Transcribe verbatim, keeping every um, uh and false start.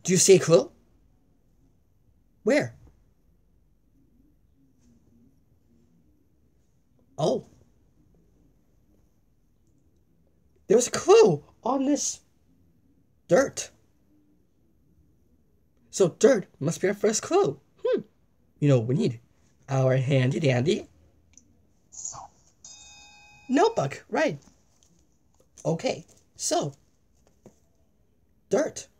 Do you see a clue? Where? Oh. There's a clue on this dirt. So dirt must be our first clue. Hmm. You know what we need? Our handy dandy notebook, right? Okay, so dirt.